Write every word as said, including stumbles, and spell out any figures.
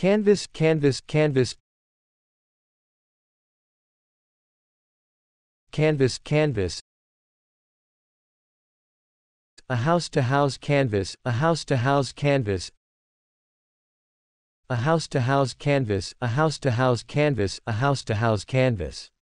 canvas, canvas, canvas, canvas, canvas, a house-to-house canvas, a house-to-house canvas, a house-to-house canvas, a house-to-house canvas, a house-to-house canvas.